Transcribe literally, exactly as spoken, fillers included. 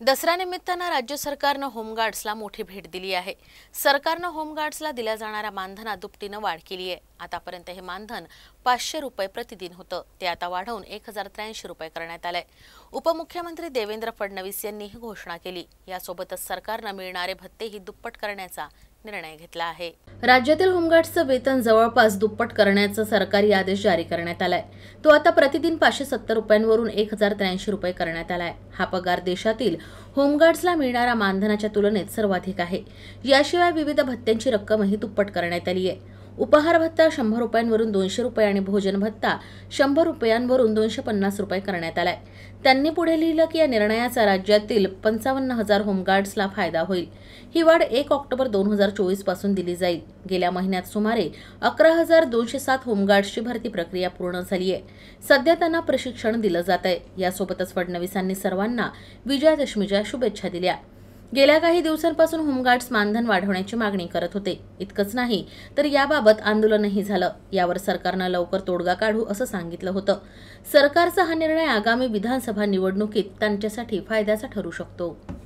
दसरा निमित्तानं राज्य सरकारनं होमगार्ड्सला मोठी भेट दिली आहे। सरकारनं होमगार्ड्सला दिल्या जाणाऱ्या मानधनात दुपटीनं वाढ केली आहे। आतापर्यंत हे मानधन पाचशे रुपये प्रतिदिन होतं, ते आता वाढवून एक हजार त्र्याऐंशी रुपये करण्यात आलंय। उपमुख्यमंत्री देवेंद्र फडणवीस यांनी ही घोषणा केली। यासोबतच सरकारनं मिळणारे भत्तेही दुप्पट करण्याचा निर्णय घेतला आहे। राज्यातील होमगार्ड्सचं वेतन जवळपास दुप्पट करण्याचा सरकारी आदेश जारी करण्यात आलाय। तो आता प्रतिदिन पाचशे सत्तर रुपयांवरून एक हजार त्र्याऐंशी रुपये करण्यात आलाय। हा पगार देशातील होमगार्ड्सला मिळणाऱ्या मानधनाच्या तुलनेत सर्वाधिक आहे। याशिवाय विविध भत्त्यांची रक्कमही दुप्पट करण्यात आली आहे। उपहार भत्ता शंभर रुपयांवरून दोनशे रुपये आणि भोजन भत्ता शंभर रुपयांवरून दोनशे पन्नास रुपये करण्यात आलाय। त्यांनी पुढे लिहिलं की या निर्णयाचा राज्यातील पंचावन्न हजार होमगार्ड्सला फायदा होईल। ही वाढ एक ऑक्टोबर दोन हजार चोवीस पासून दिली जाईल। गेल्या महिन्यात सुमारे अकरा हजार दोनशे सात होमगार्ड्सची भरती प्रक्रिया पूर्ण झाली आहे। सध्या त्यांना प्रशिक्षण दिलं जात आहे। यासोबतच फडणवीसांनी सर्वांना विजयादशमीच्या शुभेच्छा दिल्या। गेल्या काही दिवसांपासून होमगार्ड्स मानधन वाढवण्याची मागणी करत होते। इतकंच नाही तर याबाबत आंदोलनही झालं। यावर सरकारनं लवकर तोडगा काढू असं सांगितलं होतं। सरकारचा हा निर्णय आगामी विधानसभा निवडणुकीत त्यांच्यासाठी फायद्याचा ठरू शकतो।